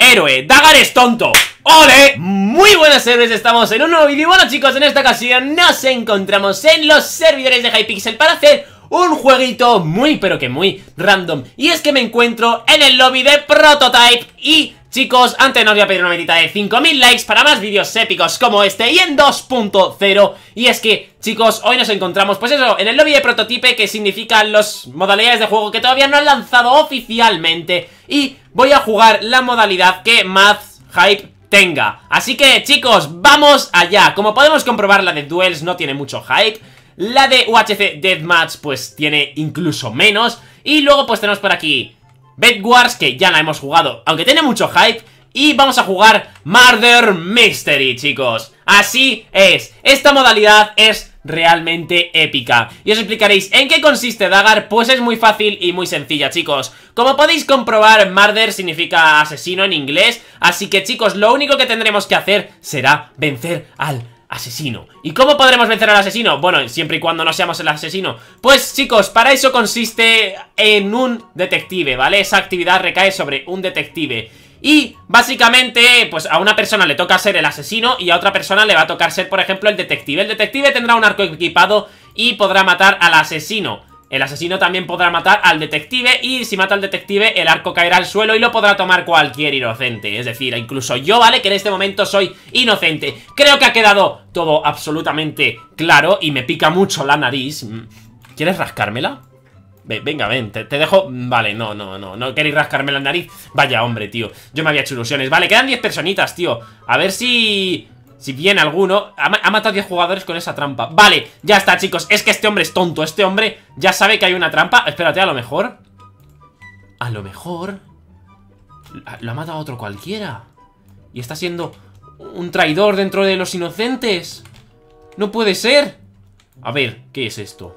héroe, Dagger es tonto. ¡Ole! Muy buenas héroes, estamos en un nuevo vídeo. Bueno chicos, en esta ocasión nos encontramos en los servidores de Hypixel para hacer un jueguito muy pero que muy random. Y es que me encuentro en el lobby de Prototype. Y chicos, antes nos voy a pedir una medita de 5000 likes para más vídeos épicos como este y en 2.0. Y es que, chicos, hoy nos encontramos, pues eso, en el lobby de Prototype, que significan las modalidades de juego que todavía no han lanzado oficialmente. Y voy a jugar la modalidad que más hype tenga. Así que, chicos, vamos allá. Como podemos comprobar, la de Duels no tiene mucho hype. La de UHC Deathmatch, pues, tiene incluso menos. Y luego, pues, tenemos por aquí Bed Wars, que ya la hemos jugado, aunque tiene mucho hype. Y vamos a jugar Murder Mystery, chicos. Así es, esta modalidad es realmente épica. Y os explicaréis en qué consiste Dagger. Pues es muy fácil y muy sencilla, chicos. Como podéis comprobar, Murder significa asesino en inglés. Así que, chicos, lo único que tendremos que hacer será vencer al asesino. ¿Y cómo podremos vencer al asesino? Bueno, siempre y cuando no seamos el asesino. Pues chicos, para eso consiste en un detective, ¿vale? Esa actividad recae sobre un detective. Y básicamente, pues a una persona le toca ser el asesino y a otra persona le va a tocar ser, por ejemplo, el detective. El detective tendrá un arco equipado y podrá matar al asesino. El asesino también podrá matar al detective y si mata al detective el arco caerá al suelo y lo podrá tomar cualquier inocente. Es decir, incluso yo, ¿vale? Que en este momento soy inocente. Creo que ha quedado todo absolutamente claro y me pica mucho la nariz. ¿Quieres rascármela? Venga, ven, te dejo... Vale, no queréis rascarme la nariz. Vaya, hombre, tío, yo me había hecho ilusiones. Vale, quedan 10 personitas, tío. A ver si viene alguno. Ha matado 10 jugadores con esa trampa. Vale, ya está, chicos, es que este hombre es tonto. Este hombre ya sabe que hay una trampa. Espérate, a lo mejor lo ha matado a otro cualquiera y está siendo un traidor dentro de los inocentes. No puede ser. A ver, ¿qué es esto?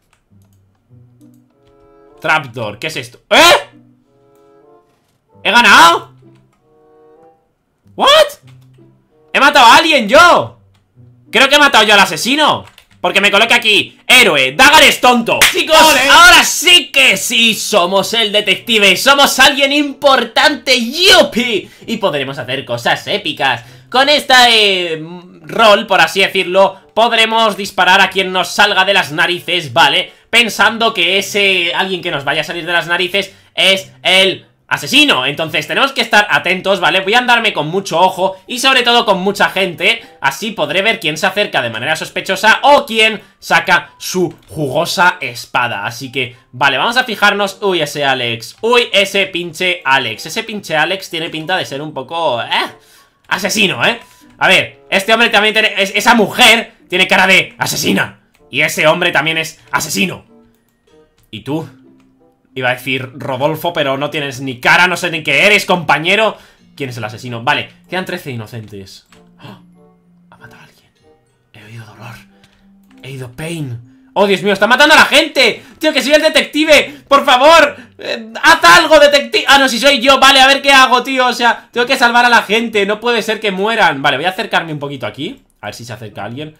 Trapdoor, ¿qué es esto? ¿Eh? ¿He ganado? ¿What? ¡He matado a alguien yo! Creo que he matado yo al asesino, porque me coloca aquí héroe, Dagger es tonto. Chicos, ¡olé! Ahora sí que sí somos el detective. Somos alguien importante, ¡yupi! Y podremos hacer cosas épicas. Con este rol, por así decirlo, podremos disparar a quien nos salga de las narices, ¿vale? Pensando que ese alguien que nos vaya a salir de las narices es el asesino. Entonces tenemos que estar atentos, ¿vale? Voy a andarme con mucho ojo y sobre todo con mucha gente. Así podré ver quién se acerca de manera sospechosa o quién saca su jugosa espada. Así que, vale, vamos a fijarnos. Uy, ese Alex. Uy, ese pinche Alex. Ese pinche Alex tiene pinta de ser un poco... asesino, ¿eh? A ver, este hombre también tiene... Esa mujer tiene cara de asesina. Y ese hombre también es asesino. ¿Y tú? Iba a decir Rodolfo, pero no tienes ni cara, no sé ni qué eres, compañero. ¿Quién es el asesino? Vale, quedan 13 inocentes. ¡Oh! Ha matado a alguien. He oído dolor. He oído pain. ¡Oh, Dios mío! ¡Está matando a la gente! ¡Tío, que soy el detective! ¡Por favor! ¡Haz algo, detective! Ah, no, si soy yo. Vale, a ver qué hago, tío. O sea, tengo que salvar a la gente. No puede ser que mueran. Vale, voy a acercarme un poquito aquí. A ver si se acerca alguien.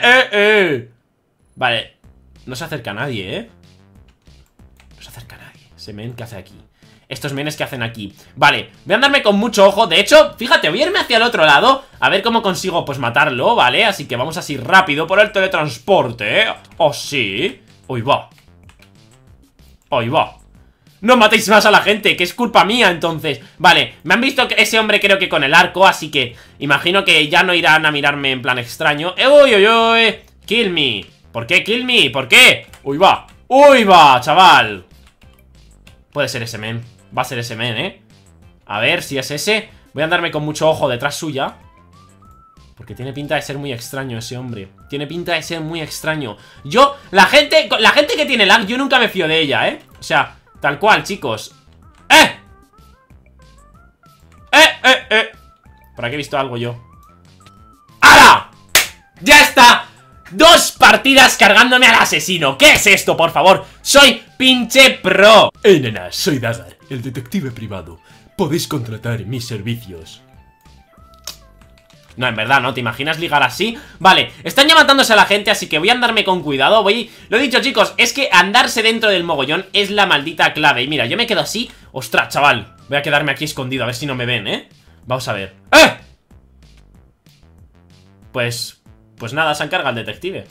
Vale, no se acerca a nadie, ¿eh? No se acerca a nadie. Ese men que hace aquí. Estos menes que hacen aquí. Vale, voy a andarme con mucho ojo. De hecho, fíjate, voy a irme hacia el otro lado a ver cómo consigo, pues, matarlo, ¿vale? Así que vamos así rápido por el teletransporte, ¿eh? ¡Oh, sí! ¡Uy, va! ¡Uy, va! No matéis más a la gente, que es culpa mía, entonces. Vale, me han visto que ese hombre creo que con el arco, así que imagino que ya no irán a mirarme en plan extraño. ¡Uy, uy, uy! ¡Kill me! ¿Por qué kill me? ¿Por qué? ¡Uy, va! ¡Uy, va, chaval! Puede ser ese men. Va a ser ese men, ¿eh? A ver si es ese. Voy a andarme con mucho ojo detrás suya, porque tiene pinta de ser muy extraño ese hombre. Tiene pinta de ser muy extraño. Yo, la gente que tiene lag, yo nunca me fío de ella, ¿eh? O sea, tal cual, chicos. Por aquí he visto algo yo. ¡Hala! ¡Ya está! 2 partidas cargándome al asesino. ¿Qué es esto, por favor? Soy pinche pro. Nena, soy Dagger, el detective privado. Podéis contratar mis servicios. No, en verdad, ¿no? ¿Te imaginas ligar así? Vale, están ya matándose a la gente, así que voy a andarme con cuidado. Lo he dicho, chicos, es que andarse dentro del mogollón es la maldita clave. Y mira, yo me quedo así. Ostras, chaval. Voy a quedarme aquí escondido, a ver si no me ven, ¿eh? Vamos a ver. Pues nada, se encarga el detective.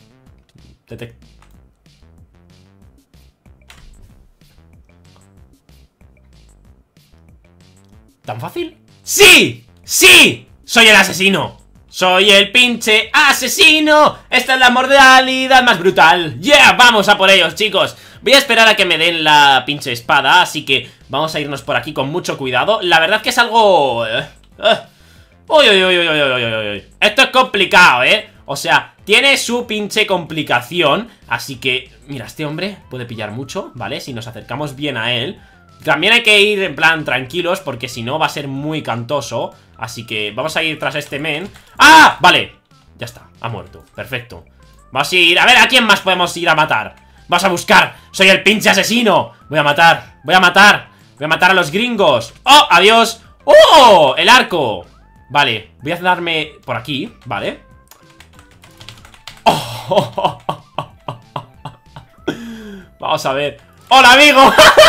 ¿Tan fácil? ¡Sí! ¡Sí! ¡Soy el asesino! ¡Soy el pinche asesino! ¡Esta es la modalidad más brutal! ¡Yeah! ¡Vamos a por ellos, chicos! Voy a esperar a que me den la pinche espada, así que vamos a irnos por aquí con mucho cuidado. La verdad que es algo... Uy, uy, uy, uy, uy, uy, uy, uy. Esto es complicado, ¿eh? O sea, tiene su pinche complicación. Así que, mira, este hombre puede pillar mucho, ¿vale? Si nos acercamos bien a él. También hay que ir en plan tranquilos, porque si no va a ser muy cantoso. Así que vamos a ir tras este men. ¡Ah! Vale, ya está, ha muerto, perfecto. Vamos a ir, a ver, ¿a quién más podemos ir a matar? Vamos a buscar, soy el pinche asesino. Voy a matar, voy a matar. Voy a matar a los gringos. ¡Oh, adiós! ¡Oh, el arco! Vale, voy a darme por aquí, ¿vale? Oh. Vamos a ver. ¡Hola, amigo!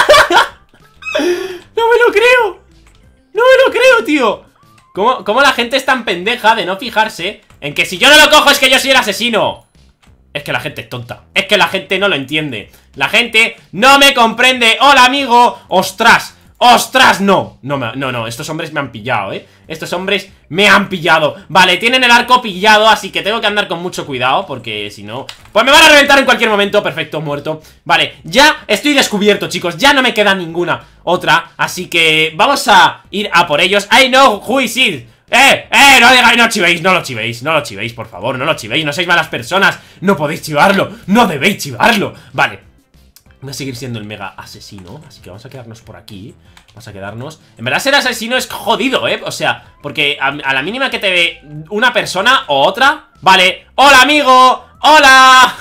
¡No me lo creo! ¡No me lo creo, tío! ¿Cómo la gente es tan pendeja de no fijarse en que si yo no lo cojo es que yo soy el asesino? Es que la gente es tonta. Es que la gente no lo entiende. La gente no me comprende. ¡Hola, amigo! ¡Ostras! ¡Ostras! No, estos hombres me han pillado, ¿eh? Estos hombres me han pillado. Vale, tienen el arco pillado, así que tengo que andar con mucho cuidado, porque si no... pues me van a reventar en cualquier momento. Perfecto, muerto. Vale, ya estoy descubierto, chicos. Ya no me queda ninguna otra. Así que vamos a ir a por ellos. I know who is it. No digáis, no chivéis, no lo chivéis. No lo chivéis, por favor, no lo chivéis. No seáis malas personas, no podéis chivarlo. No debéis chivarlo, vale. Voy a seguir siendo el mega asesino, así que vamos a quedarnos por aquí. Vamos a quedarnos... En verdad ser asesino es jodido, O sea, porque a la mínima que te ve una persona o otra... Vale, ¡hola, amigo! ¡Hola!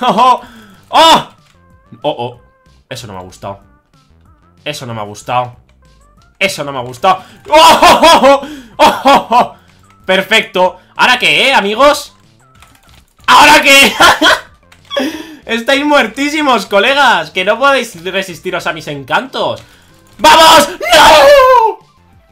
¡Oh! Eso no me ha gustado. Eso no me ha gustado. Eso no me ha gustado. ¡Oh! Perfecto. ¿Ahora qué, amigos? ¿Ahora qué? Estáis muertísimos, colegas. Que no podéis resistiros a mis encantos. ¡Vamos! ¡No!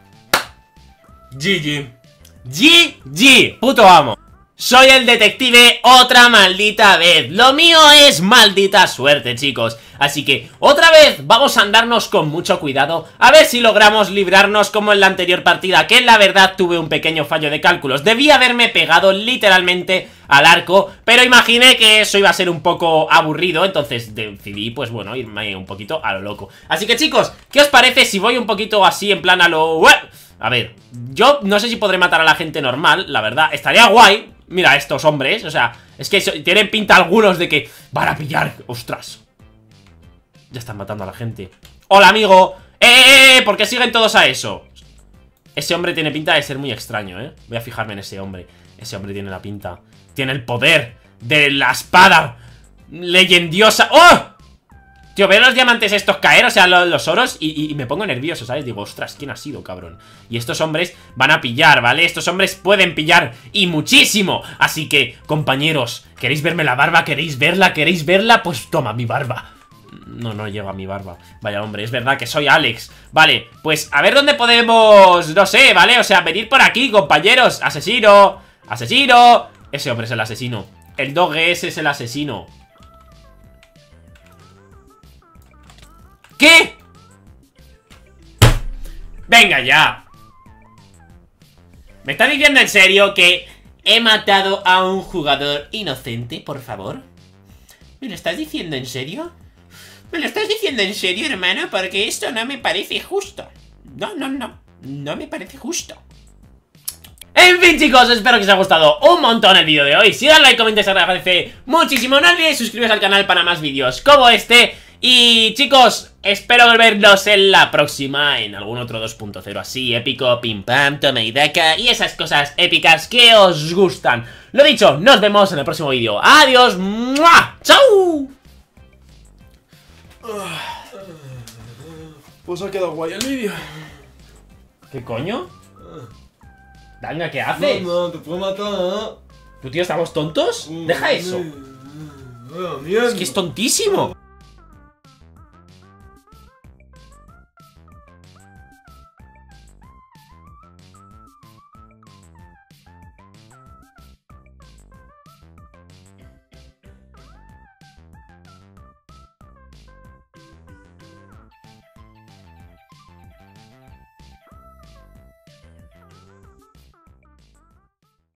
GG, puto amo. Soy el detective otra maldita vez. Lo mío es maldita suerte, chicos. Así que otra vez vamos a andarnos con mucho cuidado. A ver si logramos librarnos como en la anterior partida, que en la verdad tuve un pequeño fallo de cálculos. Debí haberme pegado literalmente al arco, pero imaginé que eso iba a ser un poco aburrido. Entonces decidí, pues bueno, irme un poquito a lo loco. Así que, chicos, ¿qué os parece si voy un poquito así en plan a lo... A ver, yo no sé si podré matar a la gente normal, la verdad. Estaría guay. Mira estos hombres, o sea, es que tienen pinta algunos de que van a pillar. ¡Ostras! Ya están matando a la gente. ¡Hola, amigo! ¿Por qué siguen todos a eso? Ese hombre tiene pinta de ser muy extraño, Voy a fijarme en ese hombre. Ese hombre tiene la pinta. Tiene el poder de la espada leyendiosa. ¡Oh! Tío, veo los diamantes estos caer, o sea, los oros, y me pongo nervioso, ¿sabes? Digo, ostras, ¿quién ha sido, cabrón? Y estos hombres van a pillar, ¿vale? Estos hombres pueden pillar, y muchísimo. Así que, compañeros, ¿queréis verme la barba? ¿Queréis verla? ¿Queréis verla? Pues toma, mi barba. No llega a mi barba. Vaya, hombre, es verdad que soy Alex. Vale, pues a ver dónde podemos... no sé, ¿vale? O sea, venid por aquí, compañeros. ¡Asesino! ¡Asesino! Ese hombre es el asesino. El dog ese es el asesino. ¿Qué? Venga ya. ¿Me estás diciendo en serio que he matado a un jugador inocente, por favor? ¿Me lo estás diciendo en serio? ¿Me lo estás diciendo en serio, hermano? Porque esto no me parece justo. No me parece justo. En fin, chicos, espero que os haya gustado un montón el vídeo de hoy. Si dan like, comentáis, se agradece muchísimo. No olvidéis suscribiros al canal para más vídeos como este. Y chicos, espero vernos en la próxima, en algún otro 2.0 así épico, pim pam, toma y daca, y esas cosas épicas que os gustan. Lo dicho, nos vemos en el próximo vídeo. Adiós, ¡mua! ¡Chao! Pues ha quedado guay el vídeo. ¿Qué coño? Danga, ¿qué haces? No, te puedo matar. ¿Tu tío, estamos tontos? Deja eso. Es que es tontísimo.